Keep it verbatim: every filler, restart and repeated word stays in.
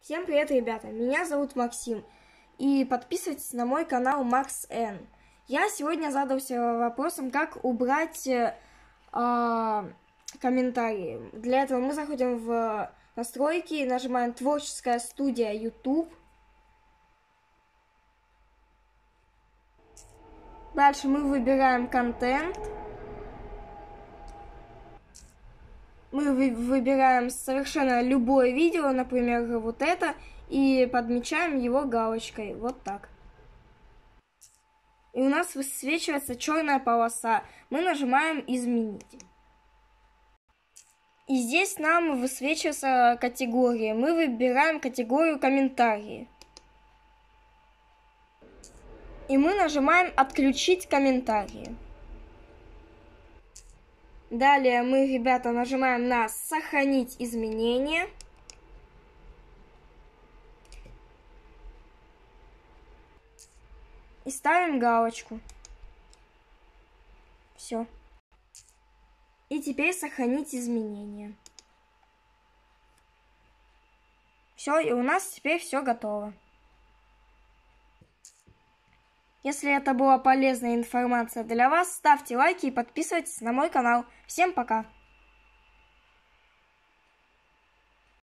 Всем привет, ребята! Меня зовут Максим. И подписывайтесь на мой канал Макс Н. Я сегодня задался вопросом, как убрать э, комментарии. Для этого мы заходим в настройки, нажимаем «Творческая студия YouTube». Дальше мы выбираем «Контент». Мы выбираем совершенно любое видео, например, вот это, и подмечаем его галочкой, вот так. И у нас высвечивается черная полоса. Мы нажимаем «Изменить». И здесь нам высвечивается категория. Мы выбираем категорию «Комментарии». И мы нажимаем «Отключить комментарии». Далее мы, ребята, нажимаем на «Сохранить изменения». И ставим галочку. Все. И теперь сохранить изменения. Все, и у нас теперь все готово. Если это была полезная информация для вас, ставьте лайки и подписывайтесь на мой канал. Всем пока!